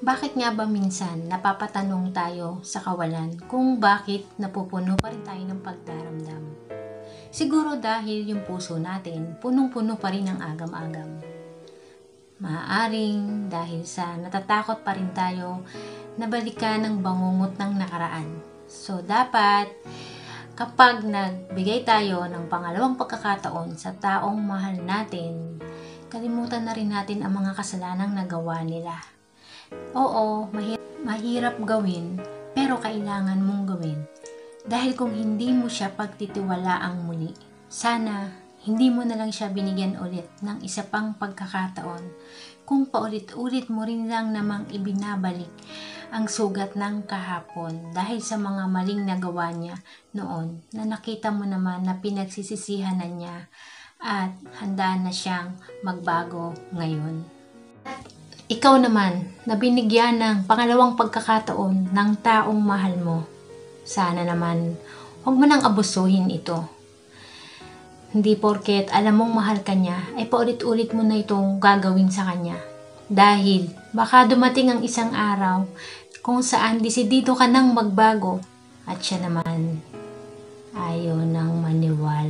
Bakit nga ba minsan napapatanong tayo sa kawalan kung bakit napupuno pa rin tayo ng pagdaramdam? Siguro dahil yung puso natin punong-puno pa rin ng agam-agam. Maaaring dahil sa natatakot pa rin tayo na balikan ng bangungot ng nakaraan. So dapat kapag nagbigay tayo ng pangalawang pagkakataon sa taong mahal natin, kalimutan na rin natin ang mga kasalanang nagawa nila. Oo, mahirap gawin, pero kailangan mong gawin. Dahil kung hindi mo siya pagtitiwalaang muli, sana hindi mo na lang siya binigyan ulit ng isa pang pagkakataon. Kung paulit-ulit mo rin lang namang ibinabalik ang sugat ng kahapon dahil sa mga maling nagawa niya noon na nakita mo naman na pinagsisisihan na niya at handa na siyang magbago ngayon. Ikaw naman, na binigyan ng pangalawang pagkakataon ng taong mahal mo, sana naman huwag mo nang abusuhin ito. Hindi porket alam mong mahal ka niya, ay paulit-ulit mo na itong gagawin sa kanya. Dahil baka dumating ang isang araw kung saan desidido ka nang magbago at siya naman ayaw nang maniwala.